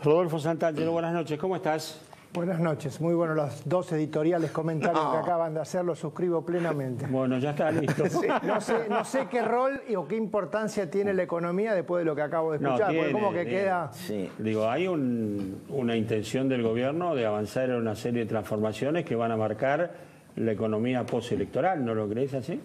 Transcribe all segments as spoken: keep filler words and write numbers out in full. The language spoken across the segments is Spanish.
Rodolfo Santangelo, buenas noches, ¿cómo estás? Buenas noches, muy buenos los dos editoriales comentarios no. que acaban de hacer, los suscribo plenamente. Bueno, ya está listo. Sí, no, sé, no sé qué rol y, o qué importancia tiene la economía después de lo que acabo de escuchar, no, tiene, porque como que tiene, queda... Sí. Digo, hay un, una intención del gobierno de avanzar en una serie de transformaciones que van a marcar la economía postelectoral, ¿no lo crees así?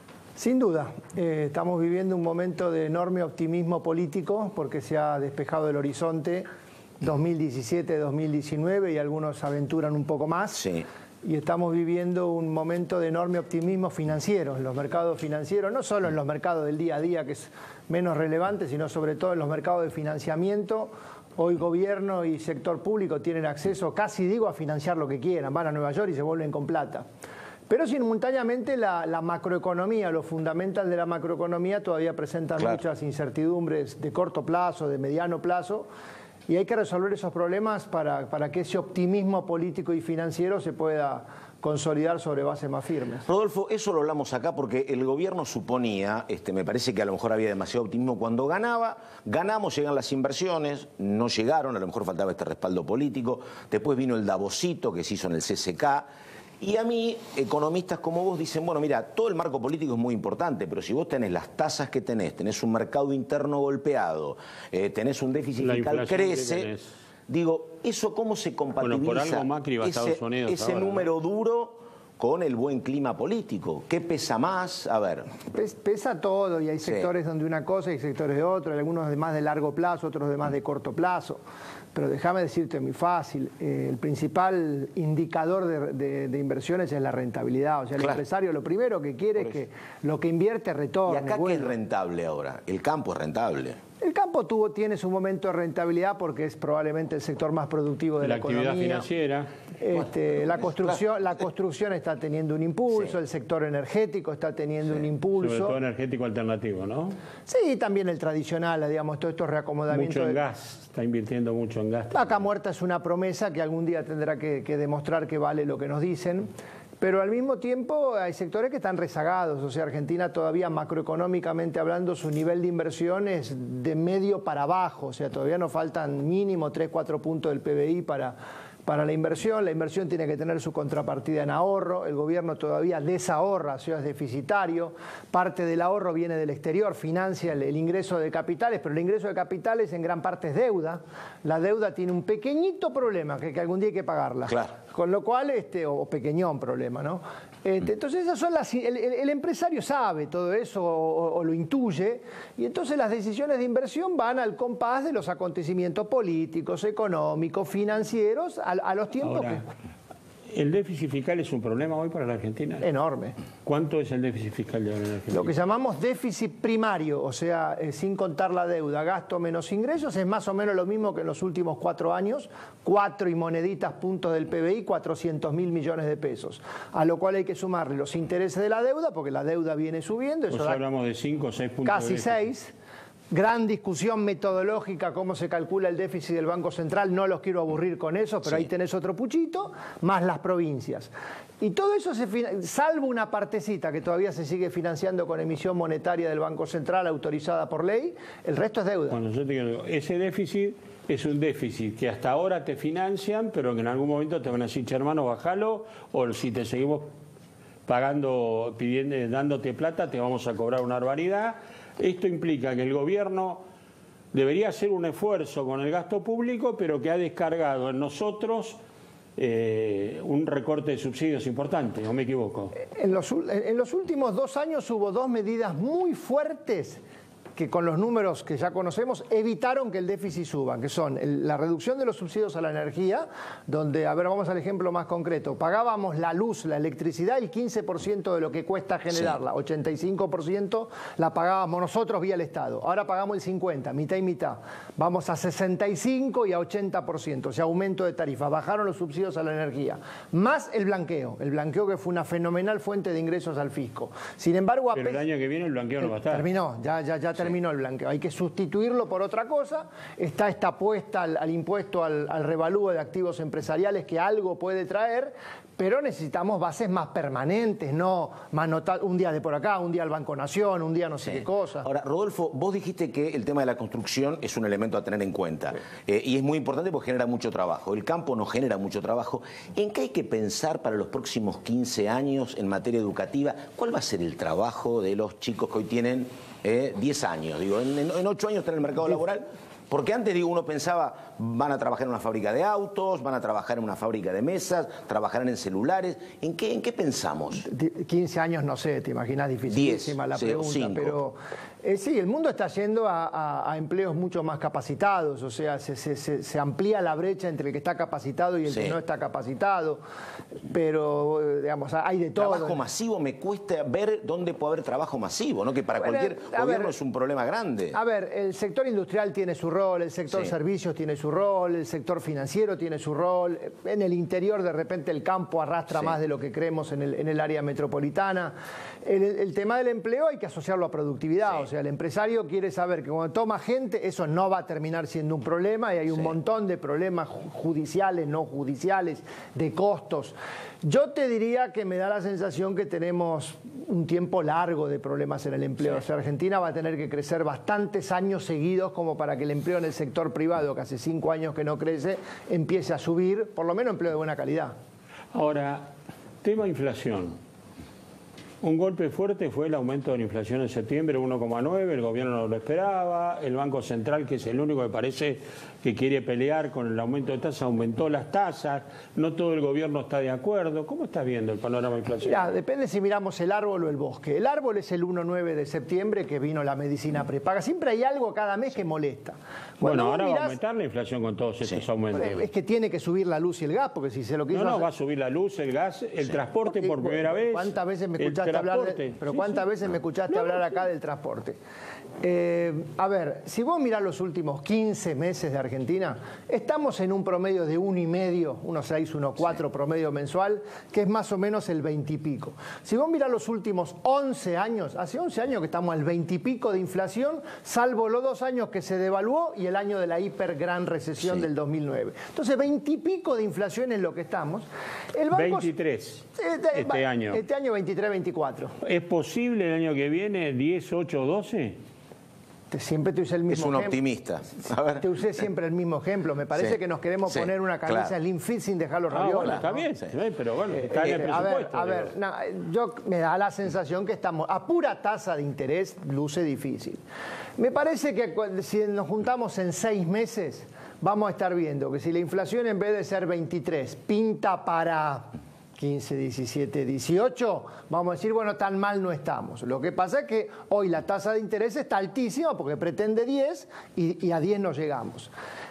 Sin duda, eh, estamos viviendo un momento de enorme optimismo político porque se ha despejado el horizonte dos mil diecisiete dos mil diecinueve y algunos aventuran un poco más. Sí. Y estamos viviendo un momento de enorme optimismo financiero en los mercados financieros, no solo en los mercados del día a día, que es menos relevante, sino sobre todo en los mercados de financiamiento. Hoy gobierno y sector público tienen acceso, casi digo, a financiar lo que quieran. Van a Nueva York y se vuelven con plata. Pero simultáneamente la, la macroeconomía, lo fundamental de la macroeconomía todavía presentan claro. muchas incertidumbres de corto plazo, de mediano plazo. Y hay que resolver esos problemas para, para que ese optimismo político y financiero se pueda consolidar sobre bases más firmes. Rodolfo, eso lo hablamos acá porque el gobierno suponía, este, me parece que a lo mejor había demasiado optimismo cuando ganaba, ganamos, llegan las inversiones, no llegaron, a lo mejor faltaba este respaldo político, después vino el Davosito que se hizo en el C C K. Y a mí, economistas como vos dicen, bueno, mira, todo el marco político es muy importante, pero si vos tenés las tasas que tenés, tenés un mercado interno golpeado, eh, tenés un déficit fiscal crece, digo, ¿eso cómo se compatibiliza? Bueno, por algo Macri va a Estados Unidos ese ahora, número ¿no? duro con el buen clima político? ¿Qué pesa más? A ver. Pesa todo y hay sectores sí. donde una cosa y sectores de otra, algunos de más de largo plazo, otros de más de corto plazo. Pero déjame decirte muy fácil, eh, el principal indicador de, de, de inversiones es la rentabilidad. O sea, el claro. empresario lo primero que quiere es que lo que invierte retorne. ¿Y acá bueno. qué es rentable ahora? El campo es rentable. El campo tuvo, tiene su momento de rentabilidad porque es probablemente el sector más productivo de la, la actividad economía. financiera. Este, bueno, la, construcción, la construcción está teniendo un impulso, sí. el sector energético está teniendo sí. un impulso. Sobre todo energético alternativo, ¿no? Sí, también el tradicional, digamos, todos estos reacomodamientos. Mucho en de... gas, está invirtiendo mucho en gas. Vaca muerta es una promesa que algún día tendrá que, que demostrar que vale lo que nos dicen. Pero al mismo tiempo hay sectores que están rezagados, o sea, Argentina todavía macroeconómicamente hablando su nivel de inversión es de medio para abajo, o sea, todavía nos faltan mínimo tres, cuatro puntos del P B I para, para la inversión. La inversión tiene que tener su contrapartida en ahorro, el gobierno todavía desahorra, o sea, es deficitario, parte del ahorro viene del exterior, financia el, el ingreso de capitales, pero el ingreso de capitales en gran parte es deuda, la deuda tiene un pequeñito problema que, que algún día hay que pagarla. Claro. Con lo cual, este, o pequeñón problema, ¿no? Este, entonces, esas son las, el, el empresario sabe todo eso o, o lo intuye, y entonces las decisiones de inversión van al compás de los acontecimientos políticos, económicos, financieros, a, a los tiempos Ahora, que... ¿El déficit fiscal es un problema hoy para la Argentina? Enorme. ¿Cuánto es el déficit fiscal de la Argentina? Lo que llamamos déficit primario, o sea, eh, sin contar la deuda, gasto menos ingresos, es más o menos lo mismo que en los últimos cuatro años, cuatro y moneditas puntos del P B I, cuatrocientos mil millones de pesos. A lo cual hay que sumarle los intereses de la deuda, porque la deuda viene subiendo. Eso o sea, da hablamos de cinco o seis puntos. Casi seis. Gran discusión metodológica, cómo se calcula el déficit del Banco Central, no los quiero aburrir con eso, pero sí. ahí tenés otro puchito, más las provincias. Y todo eso, se salvo una partecita que todavía se sigue financiando con emisión monetaria del Banco Central autorizada por ley, el resto es deuda. Bueno, yo te digo, ese déficit es un déficit que hasta ahora te financian, pero que en algún momento te van a decir, che, hermano, bájalo, o si te seguimos pagando, pidiendo, dándote plata, te vamos a cobrar una barbaridad. Esto implica que el gobierno debería hacer un esfuerzo con el gasto público, pero que ha descargado en nosotros eh, un recorte de subsidios importante, ¿no me equivoco? En los, en los últimos dos años hubo dos medidas muy fuertes que con los números que ya conocemos evitaron que el déficit suba, que son el, la reducción de los subsidios a la energía, donde, a ver, vamos al ejemplo más concreto, pagábamos la luz, la electricidad, el quince por ciento de lo que cuesta generarla, sí. ochenta y cinco por ciento la pagábamos nosotros vía el Estado, ahora pagamos el cincuenta por ciento, mitad y mitad, vamos a sesenta y cinco por ciento y a ochenta por ciento, o sea, aumento de tarifas, bajaron los subsidios a la energía, más el blanqueo, el blanqueo que fue una fenomenal fuente de ingresos al fisco. Sin embargo, pero el año que viene el blanqueo no va a estar. Terminó, ya, ya, ya terminó. terminó el blanqueo. Hay que sustituirlo por otra cosa. Está esta apuesta al, al impuesto al, al revalúo de activos empresariales que algo puede traer, pero necesitamos bases más permanentes, no más nota, un día de por acá, un día al Banco Nación, un día no sé sí. qué cosa. Ahora, Rodolfo, vos dijiste que el tema de la construcción es un elemento a tener en cuenta. Sí. Eh, y es muy importante porque genera mucho trabajo. El campo no genera mucho trabajo. ¿En qué hay que pensar para los próximos quince años en materia educativa? ¿Cuál va a ser el trabajo de los chicos que hoy tienen eh, diez años? Digo, en, en, en ocho años están en el mercado laboral. Porque antes, digo, uno pensaba, van a trabajar en una fábrica de autos, van a trabajar en una fábrica de mesas, trabajarán en celulares. ¿En qué, en qué pensamos? quince años, no sé, te imaginas, dificilísima la pregunta, cinco. Pero eh, sí, el mundo está yendo a, a, a empleos mucho más capacitados, o sea, se, se, se, se amplía la brecha entre el que está capacitado y el sí. que no está capacitado, pero, digamos, hay de todo. Trabajo masivo, me cuesta ver dónde puede haber trabajo masivo, ¿no? Que para bueno, cualquier gobierno ver, es un problema grande. A ver, el sector industrial tiene su rol, el sector sí. servicios tiene su rol, el sector financiero tiene su rol, en el interior de repente el campo arrastra sí. más de lo que creemos en el, en el área metropolitana. El, el tema del empleo hay que asociarlo a productividad, sí. o sea, el empresario quiere saber que cuando toma gente eso no va a terminar siendo un problema y hay un sí. montón de problemas judiciales, no judiciales, de costos. Yo te diría que me da la sensación que tenemos un tiempo largo de problemas en el empleo. Sí. O sea, Argentina va a tener que crecer bastantes años seguidos como para que el empleo en el sector privado, que hace cinco años que no crece, empiece a subir, por lo menos empleo de buena calidad. Ahora, tema inflación. Un golpe fuerte fue el aumento de la inflación en septiembre, uno coma nueve, el gobierno no lo esperaba, el Banco Central, que es el único que parece que quiere pelear con el aumento de tasas, aumentó las tasas, no todo el gobierno está de acuerdo. ¿Cómo estás viendo el panorama inflacionario? Mirá, depende si miramos el árbol o el bosque. El árbol es el uno nueve de septiembre, que vino la medicina prepaga. Siempre hay algo cada mes que molesta. Cuando bueno, ahora mirás, va a aumentar la inflación con todos estos sí. aumentos. Es que tiene que subir la luz y el gas, porque si se lo quiso No, no, hacer... va a subir la luz, el gas, el sí. transporte por primera vez. ¿Cuántas veces me escuchaste hablar de, pero sí, cuántas sí. veces me escuchaste no, hablar acá del transporte? Eh, a ver, si vos mirás los últimos quince meses de Argentina, estamos en un promedio de uno y medio, uno coma seis, uno coma cuatro sí. promedio mensual, que es más o menos el veinte y pico. Si vos mirás los últimos once años, hace once años que estamos al veinte y pico de inflación, salvo los dos años que se devaluó y el año de la hiper gran recesión sí. del dos mil nueve. Entonces, veinte y pico de inflación es lo que estamos. El banco, veintitrés este, este año. Este año veintitrés, veinticuatro. ¿Es posible el año que viene diez, ocho, doce? Te, siempre te usé el mismo Es un ejemplo. optimista. A ver. Te usé siempre el mismo ejemplo. Me parece sí. que nos queremos sí. poner una camisa claro. slim fit sin dejar los ah, raviolas. Bueno, está ¿no? bien, sí. pero bueno, está eh, en el eh, presupuesto. A ver, a ver no, yo me da la sensación que estamos a pura tasa de interés, luce difícil. Me parece que si nos juntamos en seis meses, vamos a estar viendo que si la inflación en vez de ser veintitrés pinta para quince, diecisiete, dieciocho, vamos a decir, bueno, tan mal no estamos. Lo que pasa es que hoy la tasa de interés está altísima porque pretende diez y, y a diez no llegamos.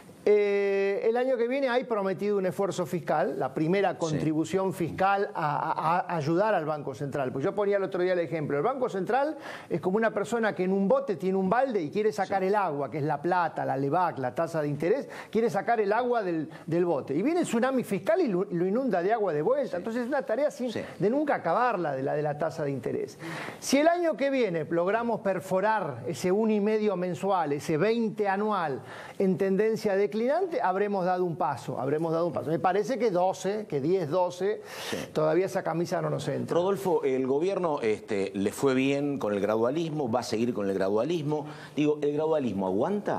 Eh, el año que viene hay prometido un esfuerzo fiscal, la primera contribución sí. fiscal a, a, a ayudar al Banco Central. Pues yo ponía el otro día el ejemplo, el Banco Central es como una persona que en un bote tiene un balde y quiere sacar sí. el agua, que es la plata, la LEVAC, la tasa de interés, quiere sacar el agua del, del bote. Y viene el tsunami fiscal y lo, lo inunda de agua de vuelta. Sí. Entonces es una tarea sin, sí. de nunca acabarla de la de la tasa de interés. Si el año que viene logramos perforar ese uno y medio mensual, ese veinte anual en tendencia de habremos dado un paso, habremos dado un paso. Me parece que doce, que diez, doce, sí. todavía esa camisa no nos entra. Rodolfo, el gobierno este, le fue bien con el gradualismo, va a seguir con el gradualismo. Digo, ¿el gradualismo aguanta?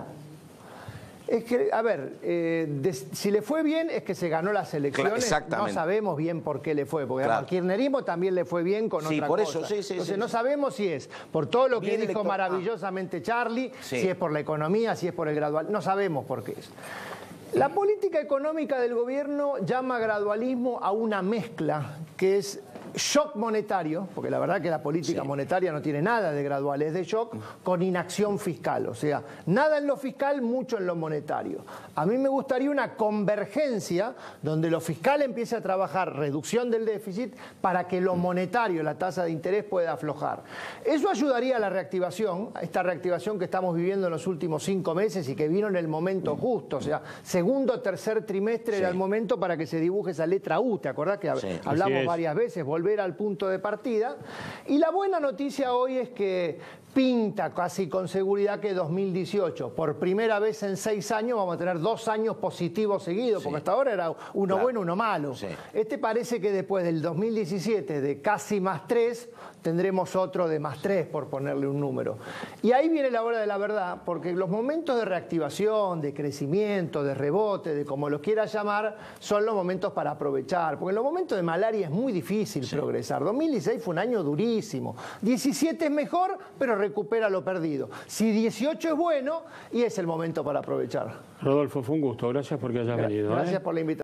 Es que, a ver, eh, de, si le fue bien es que se ganó las elecciones, no sabemos bien por qué le fue, porque claro. al kirchnerismo también le fue bien con sí, otra por cosa. Eso, sí, sí, Entonces sí, no sí. sabemos si es por todo lo que bien dijo elector... maravillosamente Charlie, sí. si es por la economía, si es por el gradual, no sabemos por qué es. La política económica del gobierno llama gradualismo a una mezcla que es shock monetario, porque la verdad que la política sí. monetaria no tiene nada de gradual, es de shock, con inacción fiscal. O sea, nada en lo fiscal, mucho en lo monetario. A mí me gustaría una convergencia donde lo fiscal empiece a trabajar reducción del déficit para que lo monetario, la tasa de interés, pueda aflojar. Eso ayudaría a la reactivación, a esta reactivación que estamos viviendo en los últimos cinco meses y que vino en el momento justo. O sea, segundo o tercer trimestre sí. era el momento para que se dibuje esa letra U. ¿Te acordás que sí. hablamos varias veces? Volver al punto de partida. Y la buena noticia hoy es que pinta casi con seguridad que dos mil dieciocho, por primera vez en seis años, vamos a tener dos años positivos seguidos, sí. porque hasta ahora era uno claro. bueno, uno malo. Sí. Este parece que después del dos mil diecisiete, de casi más tres, tendremos otro de más tres, por ponerle un número. Y ahí viene la hora de la verdad, porque los momentos de reactivación, de crecimiento, de rebote, de como lo quieras llamar, son los momentos para aprovechar. Porque en los momentos de malaria es muy difícil sí. progresar. dos mil dieciséis fue un año durísimo. diecisiete es mejor, pero recupera lo perdido. Si dieciocho es bueno, y es el momento para aprovechar. Rodolfo, fue un gusto. Gracias porque hayas Gra venido. Gracias ¿eh? por la invitación.